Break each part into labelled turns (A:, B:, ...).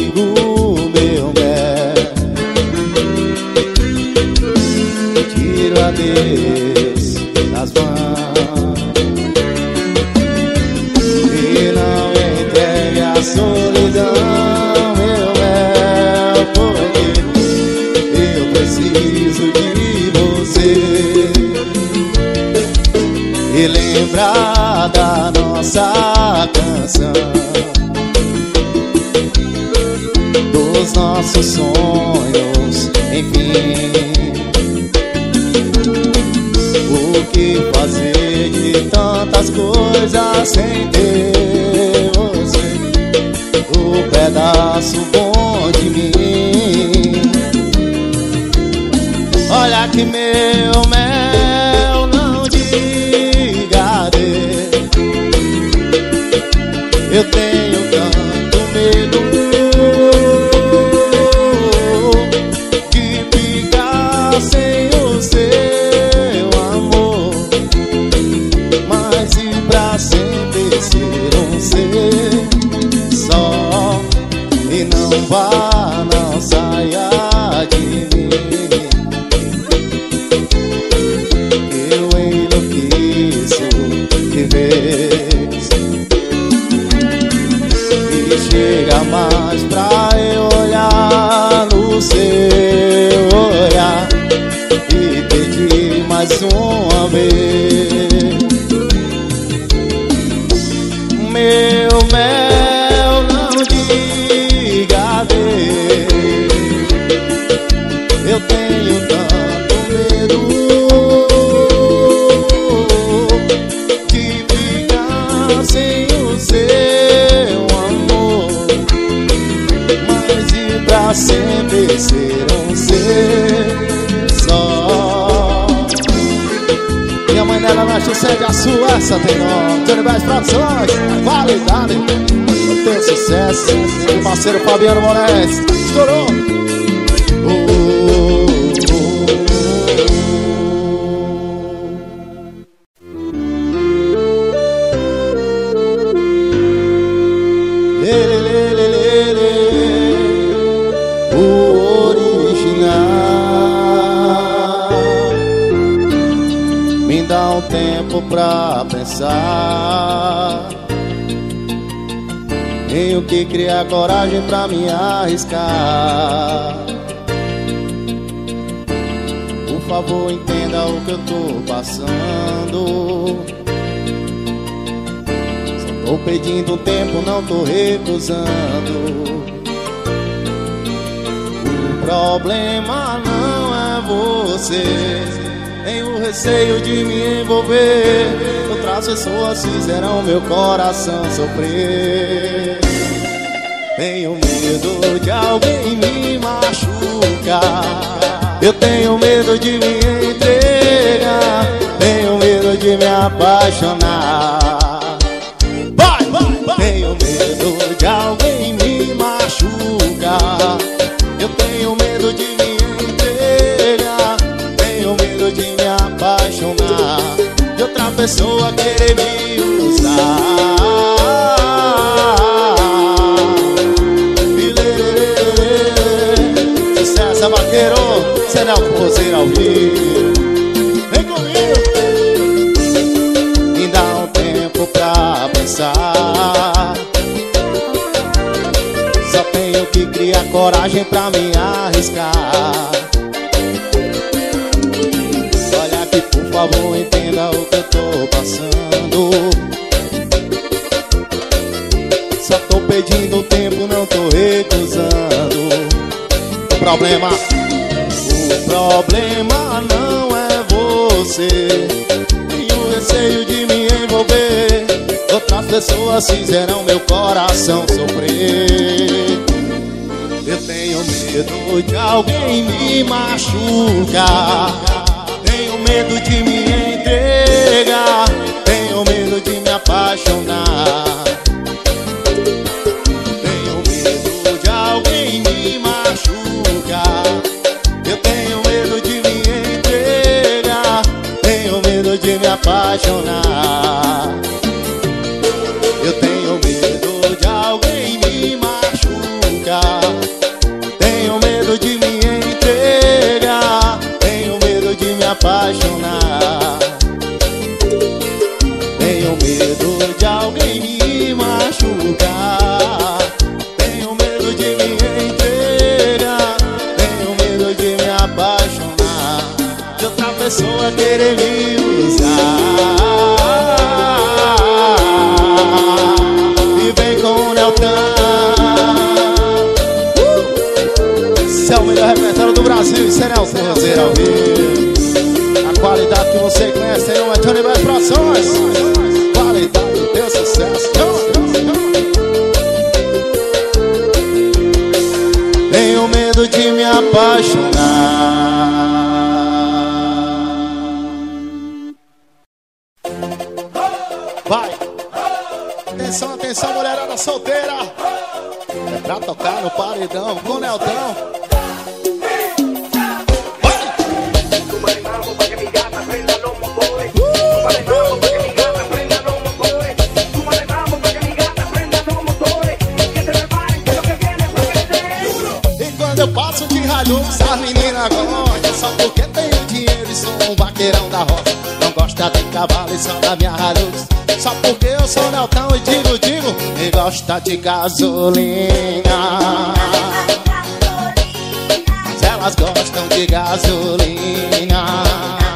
A: amigo, meu mel. Tiro adeus das mãos e não entregue a solidão, meu mel, porque eu preciso de você e lembrar da nossa canção, dos nossos sonhos, enfim. O que fazer de tantas coisas sem ter você, o pedaço bom de mim. Olha que meu mel, não diga adeus. Eu tenho tanto medo de ficar sem o seu amor, mas e pra sempre ser um ser só. E não vá, não saia de mim, eu enlouqueço de vez. E chega mais pra eu olhar no seu olhar e pedir mais uma vez. Meu mel, não diga adeus. Eu tenho tanto medo de ficar sem o seu amor, mas e pra sempre ser um ser só. Minha mãe dela nasce sede a sua, essa tem nome. Johnny Bass Produções, qualidade, eu tenho sucesso. Meu parceiro Fabiano Moraes, estourou. O original. Me dá um tempo pra pensar em o que criar coragem pra me arriscar. Por favor, entenda o que eu tô passando. Só tô pedindo tempo, não tô recusando. O problema não é você, tenho receio de me envolver. Outras pessoas fizeram meu coração sofrer. Tenho medo de alguém me machucar. Eu tenho medo de me entregar. Tenho medo de me apaixonar. Vai, vai, vai. Tenho medo de alguém me machucar. Eu tenho medo de me entregar. Tenho medo de me apaixonar, de outra pessoa querer me usar. Sucesso, vaqueiro, será o forrozeiro ao vivo. Vem comigo. Me dá um tempo pra pensar. Só tenho que criar coragem pra me arriscar. Olha que por favor entenda o que eu tô passando. Só tô pedindo tempo, não tô recusando. O problema não é você, tenho receio de me envolver. Outras pessoas fizeram meu coração sofrer. Eu tenho medo de alguém me machucar. Tenho medo de me entregar. Tenho medo de me apaixonar. Tenho medo de alguém me machucar. Eu tenho medo de me entregar. Tenho medo de me apaixonar. Eu tenho medo de alguém me machucar. medo de me entregar, tenho medo de me apaixonar, de outra pessoa querer me usar. E vem com o Neltão. Esse é o melhor repertório do Brasil, isso é Neltão Roseira ao vivo. A qualidade que você conhece tem uma Johnny Bass Produções. Qualidade do teu sucesso. Tenho medo de me apaixonar. Vai! Atenção, atenção, mulherada solteira. É pra tocar no paredão com o Neltão. Eu passo de Hilux, as meninas gostam, só porque tenho dinheiro e sou um vaqueirão da roça. Não gosta de cavalo e só da minha Hilux, só porque eu sou Neltão e digo, e gosta de gasolina. Mas elas gostam de gasolina.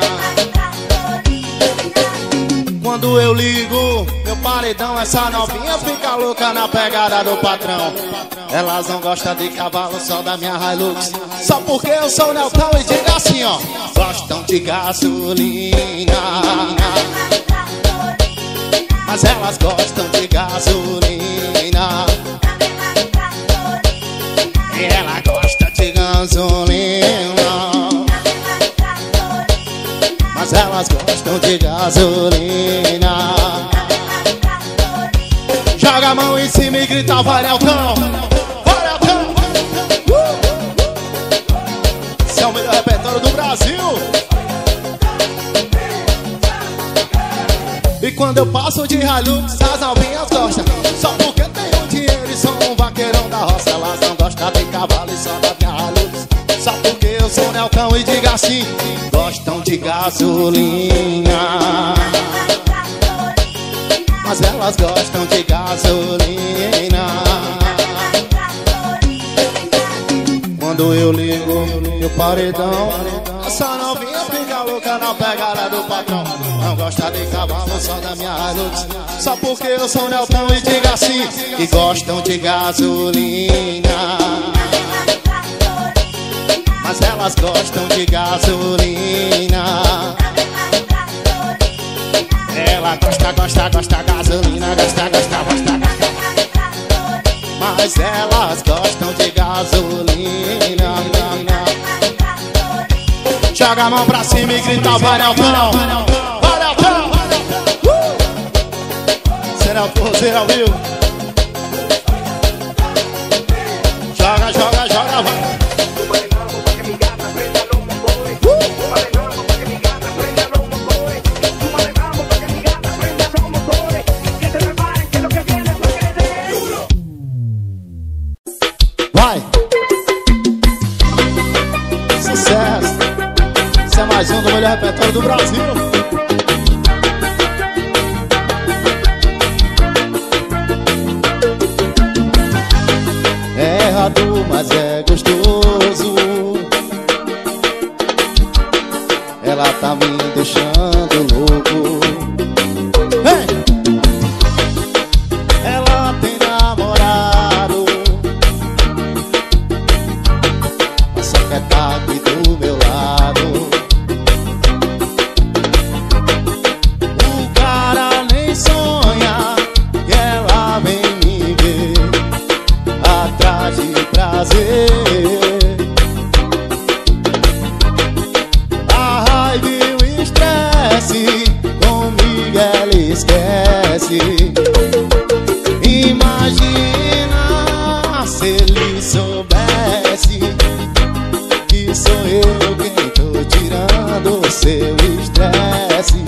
A: Quando eu ligo meu paredão, essa novinha fica louca na pegada do patrão. Elas não gostam de cavalo, só da minha Hilux, só porque eu sou Neltão e diga assim, ó. Gostam de gasolina. Mas elas gostam de gasolina. E ela gosta de gasolina. Mas elas gostam de gasolina. Joga a mão em cima e grita, vai Neltão. Esse é o melhor repertório do Brasil. E quando eu passo de Hilux, as novinhas gostam, só porque tenho dinheiro e sou um vaqueirão da roça. Elas não gostam de cavalo e só da minha Hilux, só porque eu sou Neltão e diga assim. Gostam de gasolina. Mas elas gostam de gasolina. Quando eu ligo meu paredão, essa novinha fica louca na pegada do patrão. Não gosta de cavalo, só da minha Hilux, só porque eu sou Neltão e diga assim. E gostam de gasolina. Mas elas gostam de gasolina. Ela gosta gasolina, gosta. Mas elas gostam de gasolina. Joga a mão pra cima e grita, vai Neltão. Vai Neltão. Esse é Neltão Roseira ao vivo. Joga, vai. Vai! Sucesso! Esse é mais um do melhor repertório do Brasil. É errado, mas é gostoso. Ela tá me deixando louco. Hey! Ela tem namorado, só quer tá aqui do meu lado. O cara nem sonha que ela vem me ver atrás de prazer. A raiva e o estresse comigo ela esquece. Imagina se ele soubesse que sou eu quem tô tirando o seu estresse.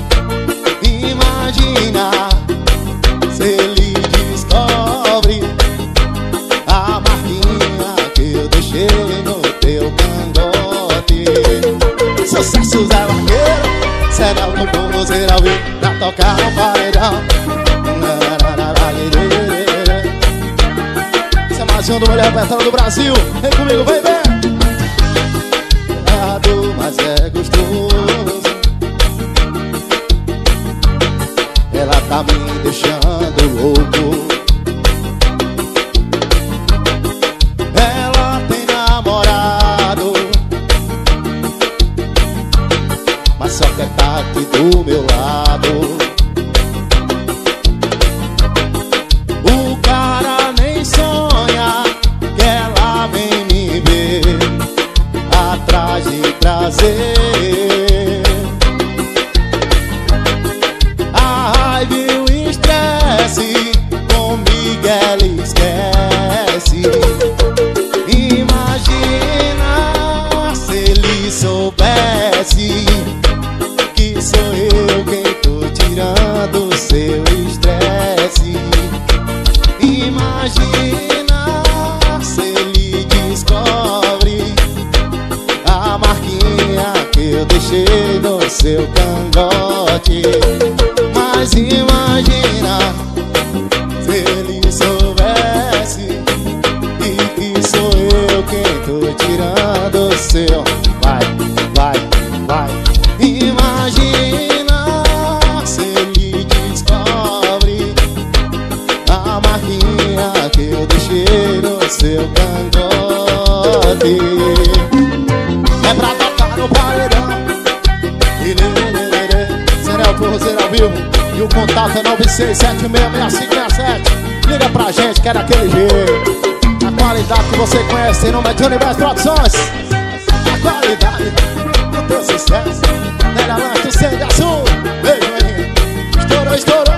A: Imagina se ele descobre a marquinha que eu deixei no teu cangote. Sucesso Zé Vaqueiro, Zé Neltão Roseira ao vivo, pra tocar no paredão. Esse é mais coração do melhor repertório do Brasil. Vem comigo, vem, vem. Mas é gostoso. Ela tá me deixando louco. Ela tem namorado, mas só quer tá aqui do meu lado. O cara nem sonha que ela vem me ver atrás de prazer. A raiva e o estresse comigo ela esquece. Imagina se ele soubesse que sou eu quem tô tirando o seu estresse. Imagina se ele descobre a marquinha que eu deixei no seu cangote. Mas imagina se ele soubesse que sou eu quem tô tirando o seu. Vai, vai, vai. Imagina se ele descobre a marquinha que eu deixei no seu cangote. É pra tocar no paredão. Será o forrozeiro ao vivo. E o contato é 96766567. Liga pra gente que é daquele jeito. A qualidade que você conhece em nome de Universo Produções. A qualidade do teu sucesso. Nela lanche, sangue azul. Beijo, menino. Estourou, estourou.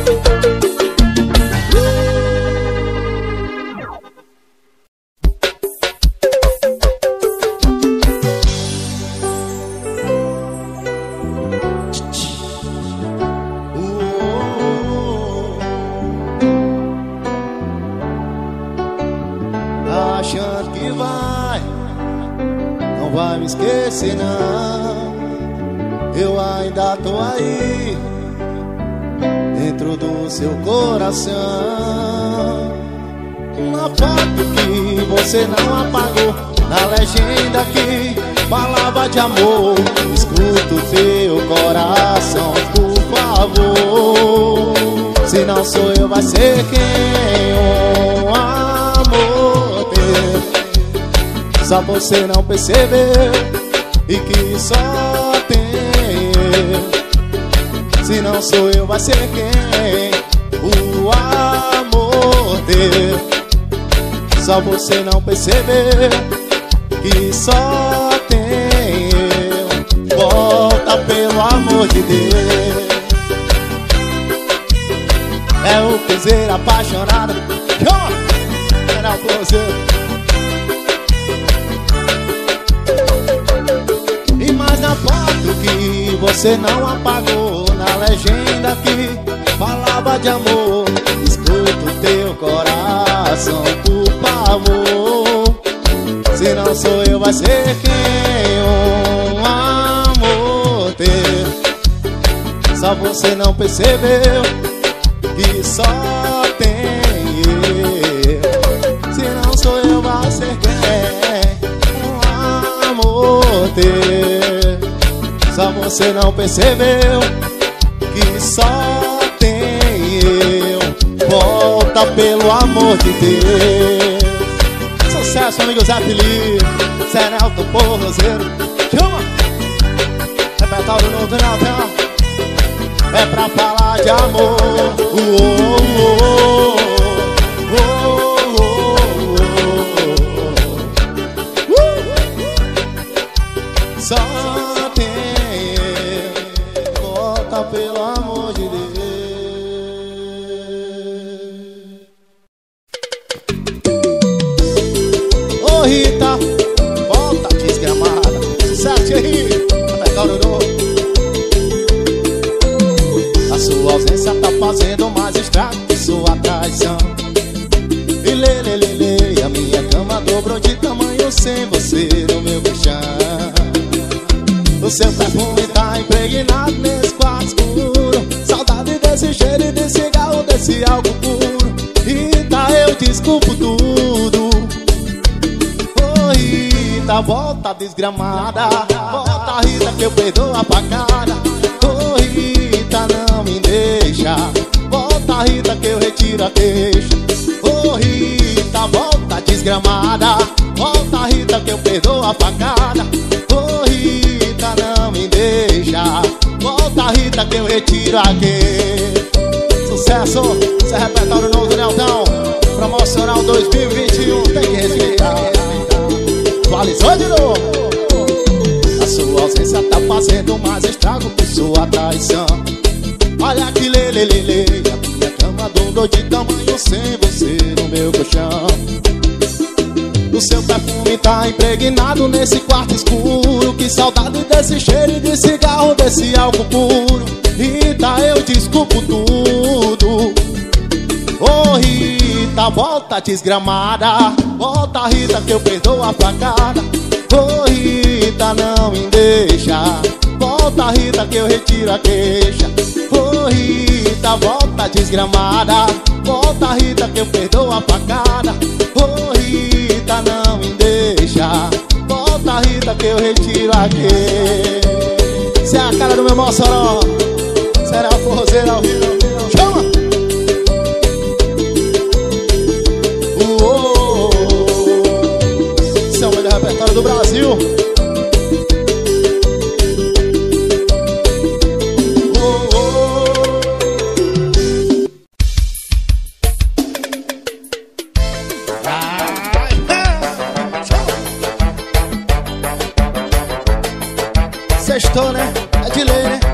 A: Achando que não vai me esquecer não. Eu ainda tô aí, dentro do seu coração. Uma foto que você não apagou, na legenda aqui, palavra de amor. Escuta o teu coração, por favor. Se não sou eu, vai ser quem? Um amor teu. Só você não percebeu e que só tem eu. Se não sou eu, vai ser quem? O amor teu. Só você não percebeu que só tem eu. Volta pelo amor de Deus. É o cruzeiro apaixonado. Era o cruzeiro. E mais na foto que você não apagou, na legenda aqui, palavra de amor. Escuta o teu coração, por favor. Se não sou eu, vai ser quem? Um amor teu. Só você não percebeu que só tem eu. Se não sou eu, vai ser quem? Um amor teu. Só você não percebeu que só tem eu. Volta pelo amor de Deus. Sucesso, amigo Zé Felipe, Zé Nelton Forrozeiro. Chama! Repertório novo, Nelton. É pra falar de amor. Só tem eu. Volta pelo amor de Deus. Ô Rita, volta desgramada. Sucesso aí. Repertório novo. A sua ausência tá fazendo mais estrago que sua traição. E lelelele, a minha cama dobrou de tamanho sem você no meu colchão. O seu perfume tá impregnado nesse quarto escuro. Saudade desse cheiro e desse cigarro, desse álcool puro. E tá, eu desculpo tudo. Rita, volta desgramada. Volta, Rita, que eu perdoo a facada. Ô Rita, não me deixa. Volta, Rita, que eu retiro a queixa. Ô Rita, volta desgramada. Volta, Rita, que eu perdoo a facada. Ô Rita, não me deixa. Volta, Rita, que eu retiro a queixa. Sucesso, esse é repertório novo do Neltão. Promocional 2021, tem que respeitar. Atualizou de novo. A sua ausência tá fazendo mais estrago que sua traição. Olha que lelelele, a minha cama dondou de tamanho sem você no meu colchão. O seu perfume tá impregnado nesse quarto escuro. Que saudade desse cheiro de cigarro, desse álcool puro. Rita, eu desculpo tudo. Ô Rita, volta desgramada. Volta, Rita, que eu perdoo a facada. Ô Rita, não me deixa. Volta, Rita, que eu retiro a queixa. Ô Rita, volta desgramada. Volta, Rita, que eu perdoo a facada. Ô Rita, não me deixa. Volta, Rita, que eu retiro a queixa. Cê é a cara do meu Mossoró. Será o forrozeiro ao vivo. Chama! Esse é o melhor repertório do Brasil. Sextou, né? É de lei, né?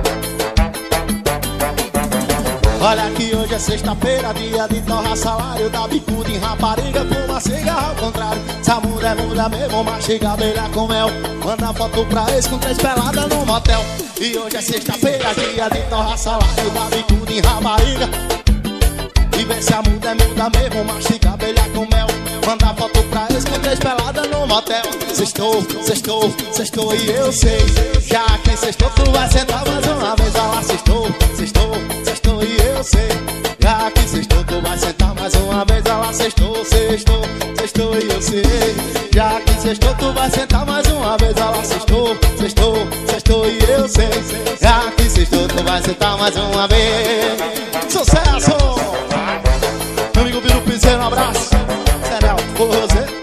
A: Olha que hoje é sexta-feira, dia de torrar salário. Dá bicuda em rapariga, fuma cigarro ao contrário. Essa muda é muda mesmo, mastiga abelha com mel. Manda foto pra ex com 3 peladas no motel. E hoje é sexta-feira, dia de torrar salário. Dá bicuda em rapariga. E vê se a muda é muda mesmo, mastiga abelha com mel. Manda foto pra ex com 3 peladas no motel. Sextou, sextou, sextou e eu sei. Já que sextou, tu vai sentar mais uma vez. Olha lá, sextou, sextou, sextou e eu sei. Já que sextou, tu vai sentar mais uma vez. Olha lá, sextou, sextou, sextou e eu sei. Já que sextou, tu vai sentar mais uma vez. Olha lá, sextou, sextou, sextou e eu sei. Já que sextou, tu vai sentar mais uma vez. Sucesso! Meu amigo Biro Piseiro, um abraço. Será o forrozeiro.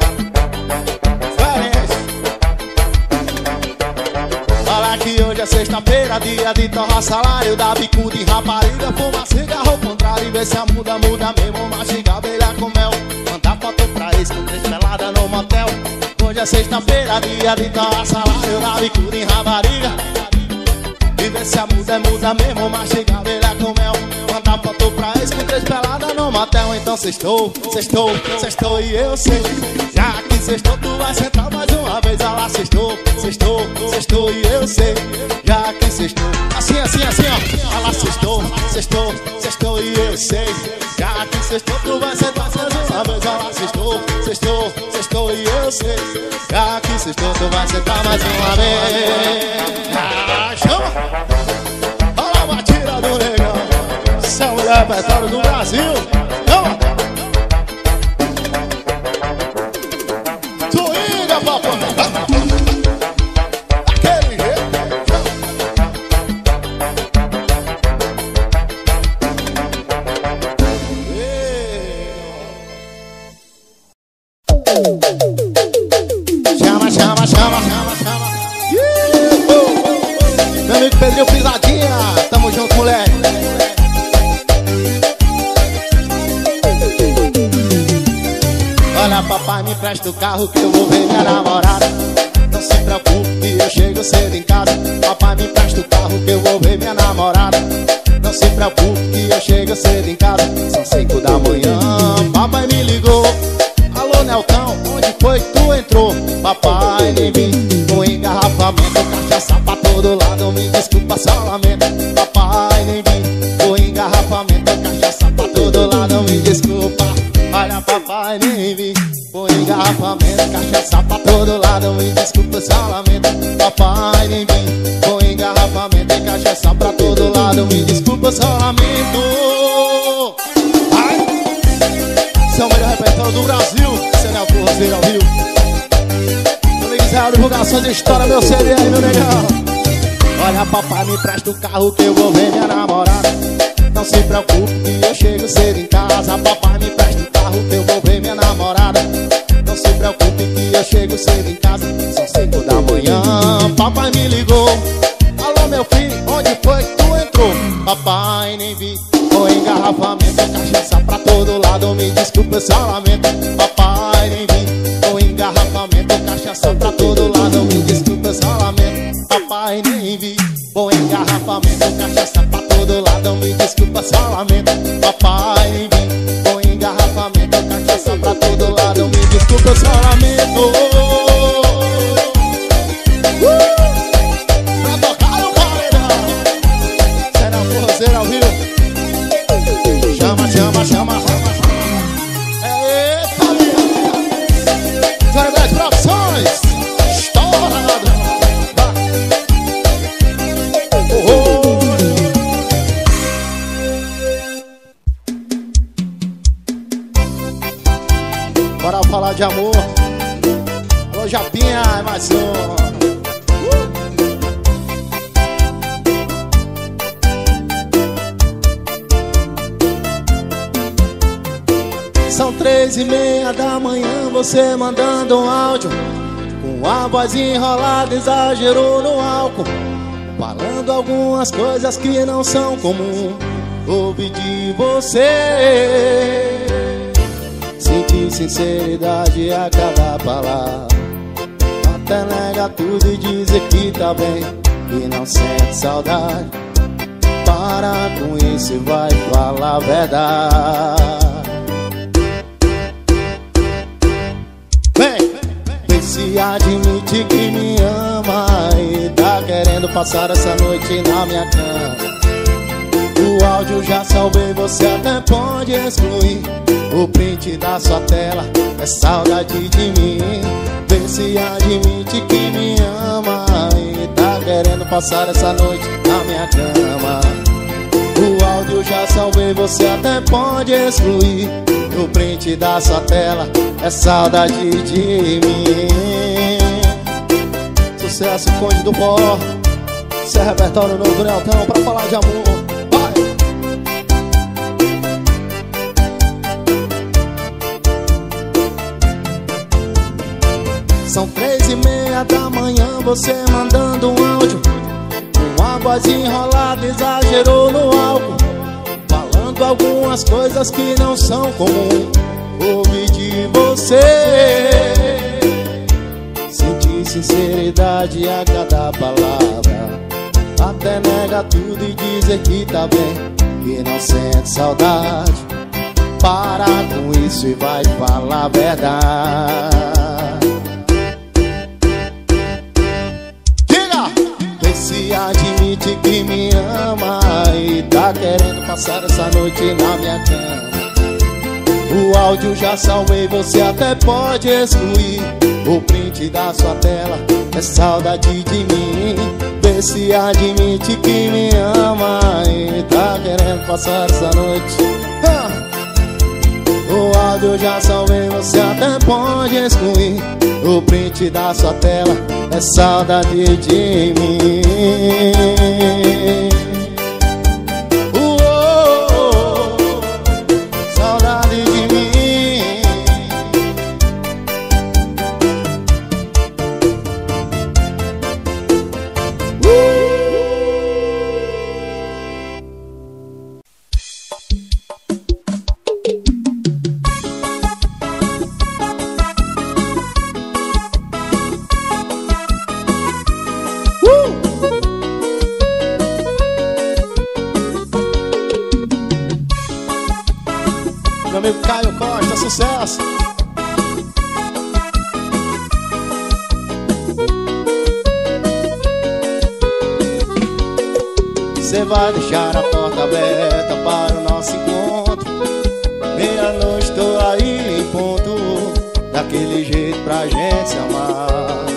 A: Olha que hoje é sexta-feira, dia de torrar salário. Dá bicuda em rapariga, fuma cigarro ao contrário. E vê se a muda muda mesmo, mastiga abelha com mel. Manda foto pra ex com 3 peladas no motel. Hoje é sexta-feira, dia de torrar salário. Dá bicuda em rapariga. E vê se a muda muda mesmo, mastiga abelha com mel. Manda foto pra ex com 3 peladas no motel. Então sextou, sextou, sextou e eu sei. Já que sextou, tu vai sentar mais uma vez. Olha lá, sextou, sextou, sextou e eu sei. Já que sextou, assim, assim, assim, ó. Olha lá, sextou, sextou, sextou e eu sei. Já que sextou, tu vai sentar mais uma vez. Olha lá, sextou, sextou, sextou e eu sei. Já que sextou, tu vai sentar mais uma vez. Ah, chama! Olha a batida do negão. Esse é o melhor repertório do Brasil. Chama! Swinga, papai! Aquele jeito. Chama, chama, chama, chama, chama. Meu amigo Pedrinho Pisadinha, tamo junto, moleque. Olha, papai, me empresta o carro que eu vou ver minha namorada. Não se preocupe que eu chego cedo em casa. Papai, me empresta o carro que eu vou ver minha namorada. Não se preocupe que eu chego cedo em casa. São 5 da manhã, papai me ligou. Alô, Neltão, onde foi que tu entrou? Papai, nem vi, com engarrafamento, cachaça pra todo lado. Me desculpa, só lamento. Papai, nem vi, com engarrafamento, cachaça pra todo lado. Me desculpa. Olha, papai, nem vi, com engarrafamento, cachaça pra todo lado. Me desculpa, só lamento. Papai, nem vi, com engarrafamento e cachaça pra todo lado. Me desculpa, só lamento. Ai! Esse é o melhor repertório do Brasil. Esse é o forrozeiro ao vivo. Meu amigo Israel, divulgações de história, meu CD aí, meu negão. Olha, papai, me presta o carro que eu vou ver minha namorada. Não se preocupe que eu chego cedo em casa. Papai, me presta o carro que eu vou ver minha namorada. Não se preocupe que eu chego cedo em casa. São 5 da manhã, papai me ligou. Alô, meu filho, onde foi que tu entrou? Papai, nem vi, o engarrafamento, cachaça pra todo lado. Me desculpa, eu só lamento. Papai, nem vi, o engarrafamento, cachaça pra todo lado. Me desculpa, eu só lamento. Papai, nem vi, o engarrafamento, cachaça pra todo lado. Me desculpa, só lamento. Papai, nem vi, o engarrafamento, cachaça pra todo lado. Me desculpa, eu só lamento. Pra tocar o paredão, será um forrozeiro ao vivo. Chama, chama, chama, chama, chama. Eita, minha Jornais Produções, estourado. Bora falar de amor. Alô, Japinha, mais um. São 3:30 da manhã, você mandando um áudio com a voz enrolada, exagerou no álcool, falando algumas coisas que não são comum. Ouvi de você, senti sinceridade a cada palavra. Até nega tudo e dizer que tá bem e não sente saudade. Para com isso e vai falar a verdade. Se admite que me ama e tá querendo passar essa noite na minha cama. O áudio já salvei, você até pode excluir. O print da sua tela é saudade de mim. Vê se admite que me ama e tá querendo passar essa noite na minha cama. O áudio já salvei, você até pode excluir. O print da sua tela é saudade de mim. Sucesso, Conde do Pó. Esse é repertório novo do Neltão pra falar de amor. Vai! São 3:30 da manhã, você mandando um áudio com a voz enrolada, exagerou no álcool, falando algumas coisas que não são comum. Ouvi de você, senti sinceridade a cada palavra. Até nega tudo e dizer que tá bem e não sente saudade. Para com isso e vai falar a verdade. Diga! Vê se admite que me ama e tá querendo passar essa noite na minha cama. O áudio já salvei, você até pode excluir. O print da sua tela é saudade de mim. Vê se admite que me ama e tá querendo passar essa noite. O áudio já salvei, você até pode excluir. O print da sua tela é saudade de mim. Saudade de mim. Meu amigo Caio Costa, sucesso! Você vai deixar a porta aberta para o nosso encontro. Meia-noite estou aí em ponto, daquele jeito pra gente se amar.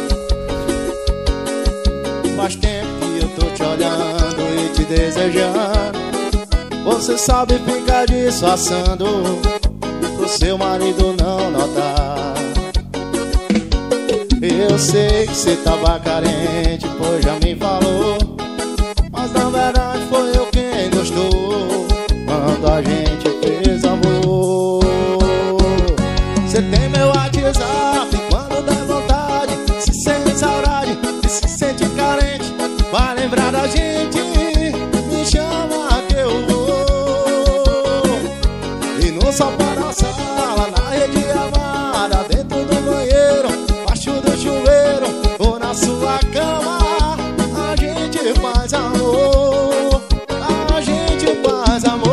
A: Faz tempo que eu tô te olhando e te desejando. Você sabe ficar disfarçando pro seu marido não notar. Eu sei que cê tava carente, pois já me falou, mas na verdade foi eu quem gostou quando a gente fez amor. Cê tem meu WhatsApp, quando der vontade, se sente saudade e se sente carente, vai lembrar da gente, me chama que eu vou. E no sofá da sala, na rede amada, dentro do banheiro, baixo do chuveiro ou na sua cama, a gente faz amor, a gente faz amor.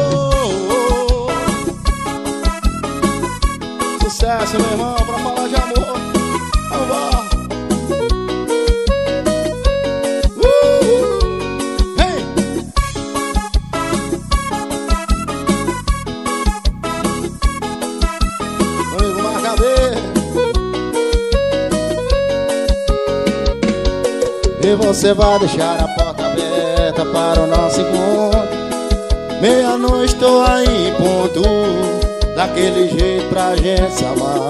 A: Sucesso, meu irmão, pra falar de amor. Vamos. Hey! Amigo Marcadeiro. E você vai deixar a porta aberta para o nosso encontro. Meia-noite estou aí em ponto, daquele jeito pra gente se amar.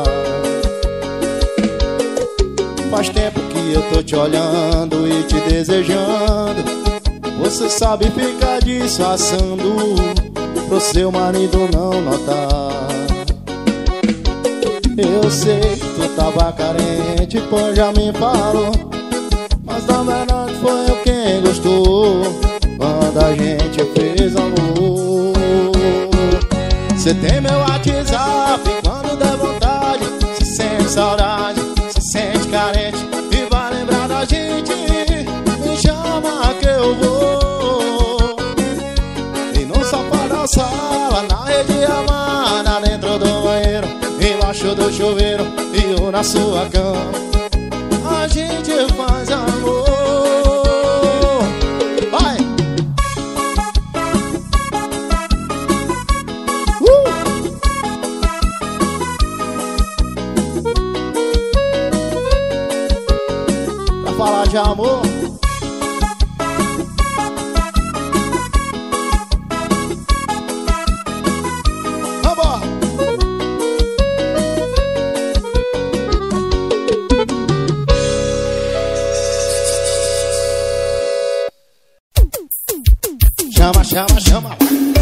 A: Faz tempo que eu tô te olhando e te desejando. Você sabe ficar disfarçando pro seu marido não notar. Eu sei que tu tava carente, pois já me falou, mas na verdade foi eu quem gostou quando a gente fez amor. Cê tem meu WhatsApp, quando der vontade, se sente saudade, se sente carente e vai lembrar da gente, me chama que eu vou. E no sofá da sala, na rede amada, dentro do banheiro, embaixo do chuveiro e eu na sua cama, a gente faz amor. Vai! Pra falar de amor, vambora! Chama, chama, chama.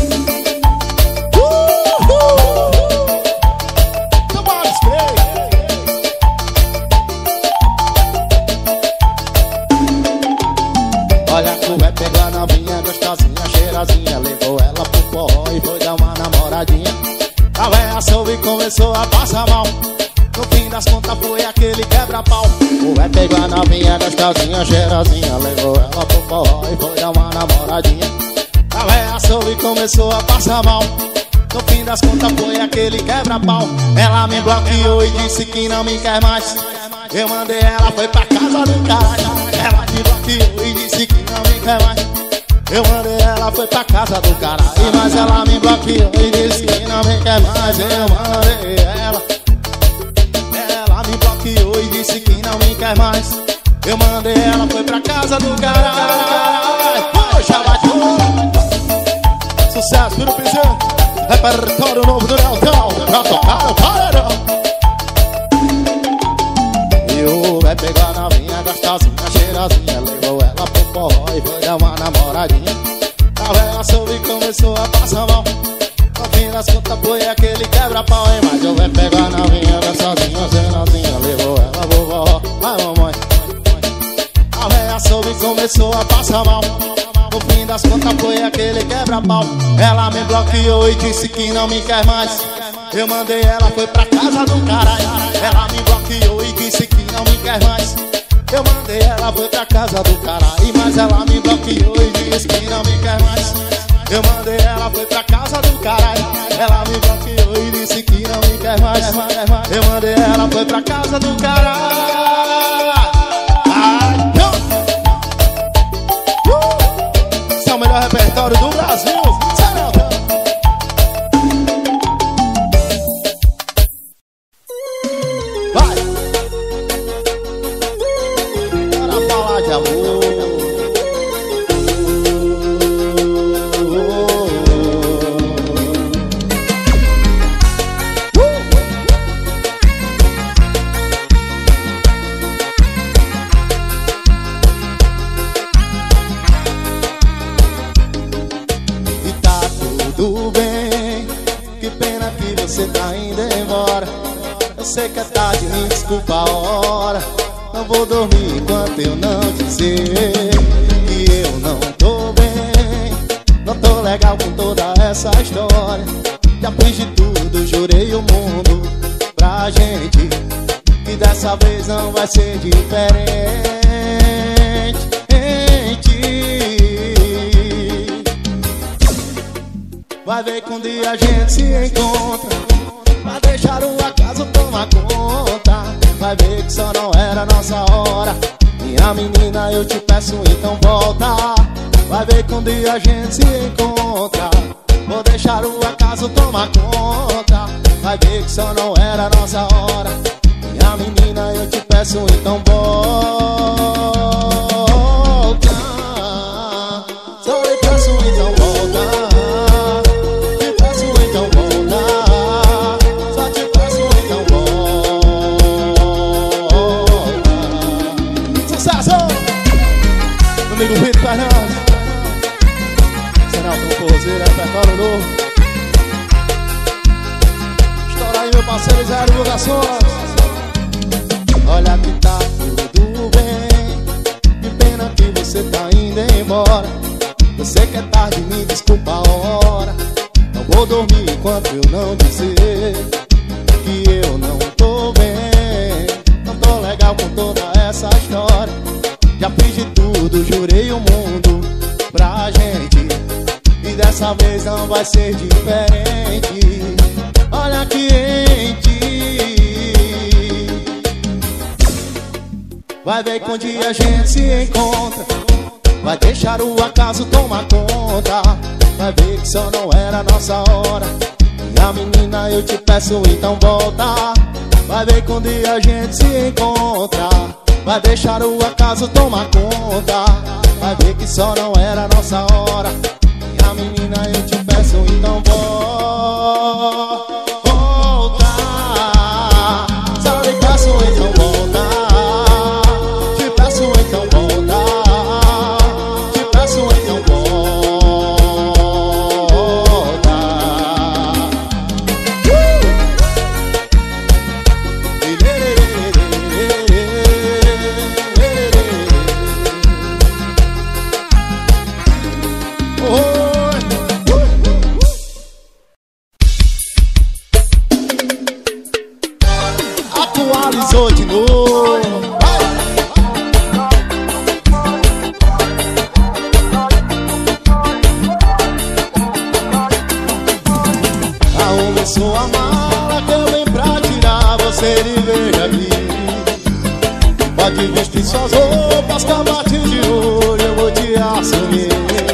A: Olha, tu vai pegar novinha, gostosinha, cheirazinha, levou ela pro forró e foi dar uma namoradinha. A véia soube e começou a passar mal. No fim das contas foi aquele quebra-pau. O vai pegar novinha, gostosinha, cheirazinha, levou ela pro forró e foi dar uma namoradinha. A véia soube e começou a passar mal. No fim das contas foi aquele quebra-pau. Ela me bloqueou e disse que não me quer mais. Eu mandei ela, foi pra casa do caralho. Ela me bloqueou e disse que não me quer mais. Eu mandei ela, foi pra casa do caralho. Mas ela me bloqueou e disse que não me quer mais. Eu mandei ela. Ela me bloqueou e disse que não me quer mais. Eu mandei ela, foi pra casa do caralho. Poxa, bateu. Sucesso, Piro Piseiro. Repertório novo do Leotão, pra tocar o paredão. E o vai pegar na minha gostosinha, cheirazinha, levou ela pro forró e foi dar uma namoradinha. A véia soube e começou a passar mal. No fim das contas foi aquele quebra-pau, hein? Mas eu vai pegar na minha gostosinha, cheirazinha, levou ela pro forró. Vai, mamãe. A véia soube e começou a passar mal. No fim das contas foi aquele quebra-pau. Ela me bloqueou e disse que não me quer mais. Eu mandei ela, foi pra casa do caralho. Ela me bloqueou e disse que não me quer mais. Eu mandei ela, foi pra casa do caralho. Mas ela me bloqueou e disse que não me quer mais. Eu mandei ela, foi pra casa do caralho. Ela me bloqueou e disse que não me quer mais. Eu mandei ela, foi pra casa do caralho. Esse é o melhor repertório do Brasil. Vai! Para falar de amor. tudo bem. Que pena que você tá indo embora. Eu sei que é tarde, me desculpa a hora. Não vou dormir enquanto eu não dizer que eu não tô bem. Não tô legal com toda essa história. Já fiz de tudo, jurei o mundo pra gente, que dessa vez não vai ser diferente. Vai ver que um dia a gente se encontra. Vai deixar o acaso tomar conta. Vai ver que só não era nossa hora. Minha menina, eu te peço, então volta. Vai ver que um dia a gente se encontra. Vou deixar o acaso tomar conta. Vai ver que só não era nossa hora. Minha menina, eu te peço, então volta. Só lhe peço, então volta. Te peço, então volta. Só te peço, então volta. Sucesso! Amigo Vitor Fernandes, Senal Composeiro, repertório novo. Estoura aí, meu parceiro Zé Divulgações. Olha que tá tudo bem. Que pena que você tá indo embora. Eu sei que é tarde, me desculpa a hora. Não vou dormir enquanto eu não dizer que eu não tô bem. Não tô legal com toda essa história. Já fiz de tudo, jurei o mundo pra gente, e dessa vez não vai ser diferente. Olha que em ti. Vai ver que um dia a gente se encontra. Vai deixar o acaso tomar conta. Vai ver que só não era nossa hora. Minha menina, eu te peço, então volta. Vai ver que um dia a gente se encontra. Vai deixar o acaso tomar conta. Vai ver que só não era nossa hora. Minha menina, eu te peço, então volta. Só lhe peço, então volta. Te peço, então volta. Te peço, então volta. Atualizou de novo. Arrume sua mala que eu vim pra tirar você de vez aqui. Pode vestir suas roupas que a partir de hoje eu vou te assumir.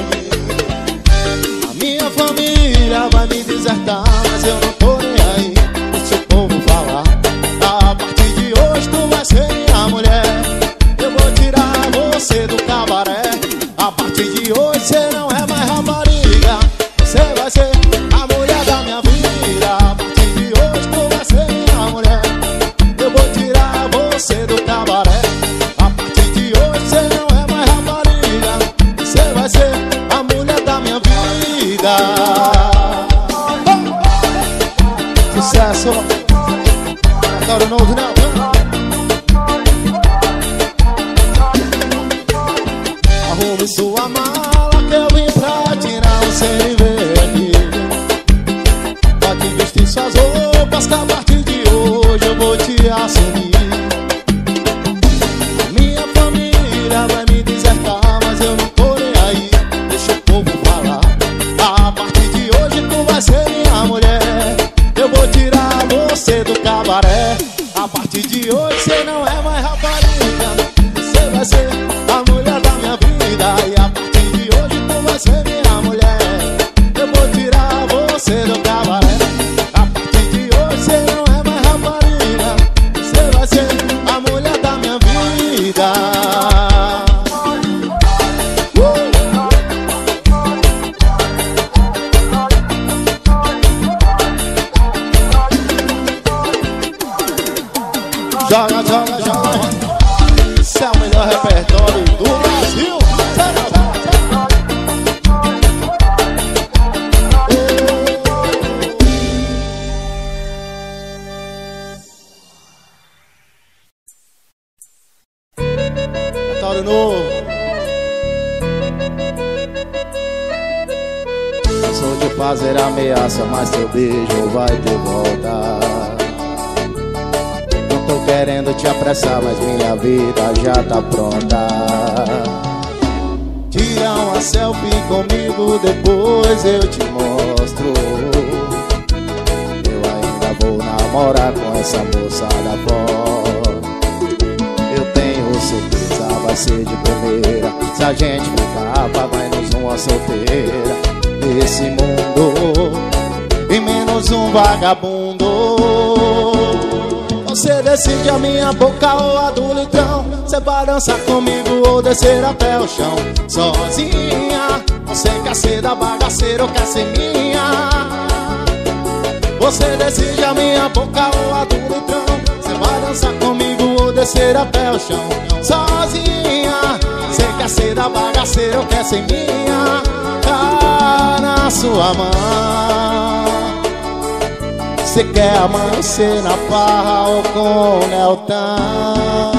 A: A minha família vai me desertar, mas eu não tô nem aí. Deixa o povo falar. A partir de hoje tu vai ser minha mulher. Eu vou tirar você do cabaré. A partir de hoje você não é mais rapariga. Você vai ser a mulher da minha vida. A partir de hoje tu vai ser minha mulher. Eu vou tirar você do cabaré. A partir de hoje você não é mais rapariga. Você vai ser a mulher da minha vida. Sucesso! Repertório novo, não? Arrume sua mala que eu vim pra tirar você de ver aqui. Pode vestir suas roupas que a partir de hoje eu vou te assumir. Minha família vai me desertar, mas eu não tô nem aí. Deixa o povo falar. A partir de hoje tu vai ser minha mulher. Eu vou tirar você do cabaré. A partir de hoje você não é mais rapariga. Você vai ser a mulher da minha vida. E a partir de hoje tu vai ser minha mulher. Eu vou tirar você do cabaré. A partir de hoje você não é mais rapariga. Você vai ser a mulher da minha vida. Joga, joga, joga. Esse é o melhor repertório do Brasil. repertório novo. Sou de fazer ameaça, mas teu beijo vai ter volta. Não tô querendo te apressar, mas minha vida já tá pronta. Tira uma selfie comigo, depois eu te mostro. Eu ainda vou namorar com essa moça da foto. Eu tenho certeza, vai ser de primeira. Se a gente ficar, vai nos uma solteira. Nesse mundo, e menos um vagabundo. Você decide a minha boca ou a do litrão. Você vai dançar comigo ou descer até o chão. Sozinha, você quer ser da bagaceira ou quer ser minha? Você decide a minha boca ou a do litrão. Você vai dançar comigo ou descer até o chão. Sozinha, você quer ser da bagaceira ou quer ser minha? Tá na sua mão. Você quer amanhecer na farra ou com o Neltão?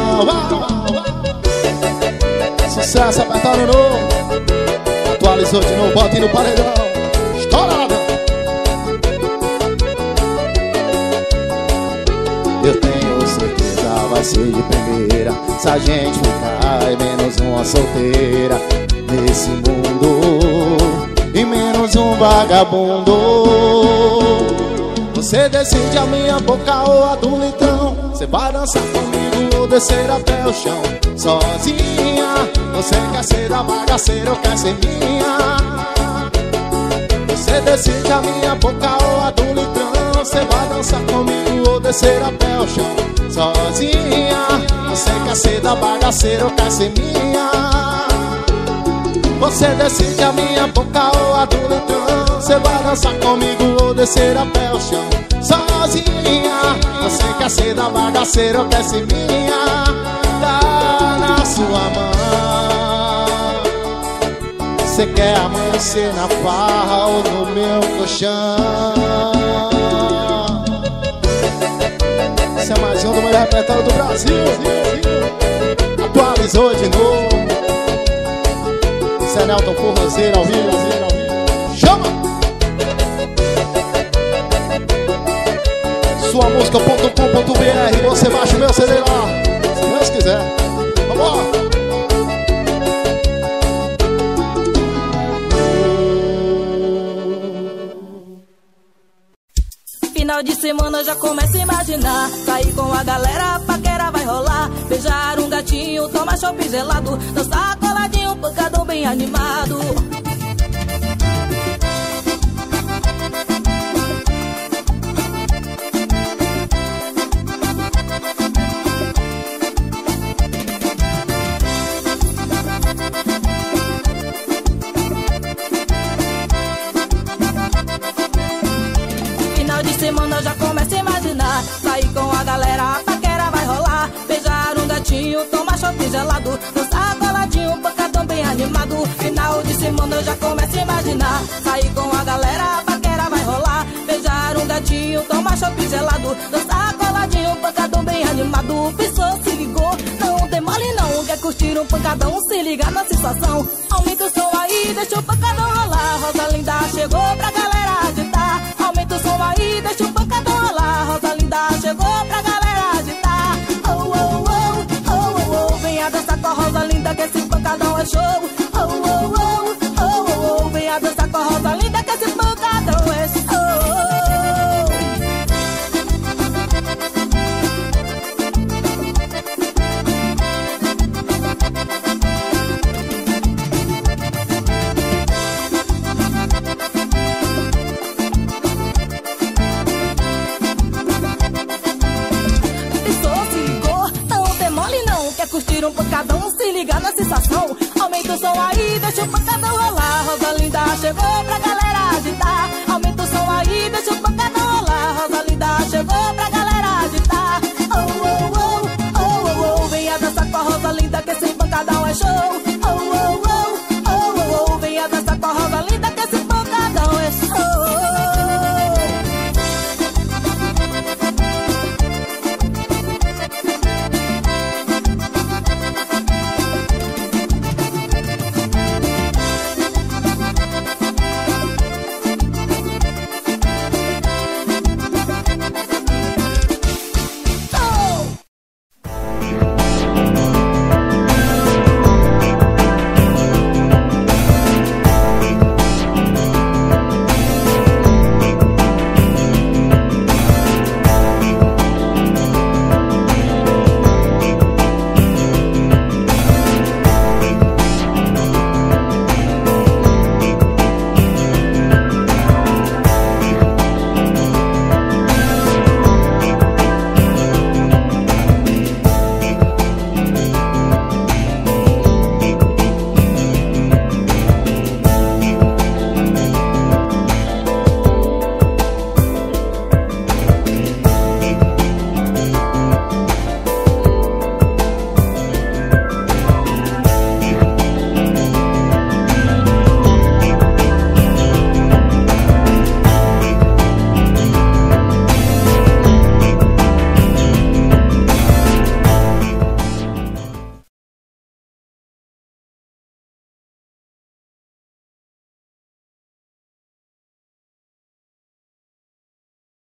A: Sucesso, repertório novo. Atualizou de novo, bota no paredão. Estourado. Eu tenho certeza, vai ser de primeira. Se a gente ficar, é menos uma solteira. Nesse mundo, e menos um vagabundo. Você decide a minha boca ou a do litrão. Você vai dançar comigo ou descer até o chão. Sozinha, você quer ser da bagaceira ou quer ser minha? Você decide a minha boca ou a do litrão. Você vai dançar comigo ou descer até o chão. Sozinha, você quer ser da bagaceira ou quer ser minha? Você decide a minha boca ou a do litrão. Você vai dançar comigo ou descer até o chão. Sozinha, você quer ser da bagaceira ou quer ser minha? Tá na sua mão. Você quer amanhecer na farra ou no meu colchão? Esse é mais um do melhor repertório do Brasil. Atualizou de novo. Esse é Nelton Forrozeiro ao vivo. Chama! Suamusica.com.br. Você baixa o meu CD lá, se Deus quiser. Vamos lá!
B: Final de semana eu já começo a imaginar. Sair com a galera, a paquera vai rolar. Beijar um gatinho, tomar chopp gelado. Dançar coladinho, pancadão bem animado. Final de semana eu já começo a imaginar. Sair com a galera, a paquera vai rolar. Beijar um gatinho, tomar chopp gelado. Dançar coladinho, pancadão bem animado. Final de semana eu já começo a imaginar. Sair com a galera, a paquera vai rolar. Beijar um gatinho, tomar chopp gelado. Dançar coladinho, pancadão bem animado. Pensou, se ligou, não demole não. Quer curtir um pancadão, se liga na sensação. Aumenta o som aí, deixa o pancadão rolar. Rosa linda chegou pra galera agitar. Aumenta o som aí, deixa o pancadão rolar. Rosa linda chegou pra galera agitar. Oh, oh, oh, oh, oh, oh. Venha dançar com a Rosa linda que esse pancadão é show. Oh, oh, oh, oh, oh, oh. Venha dançar com a Rosa linda que esse pancadão é show. Curtir um pancadão, se ligar na sensação. Aumenta o som aí, deixa o pancadão rolar. Rosa linda chegou pra galera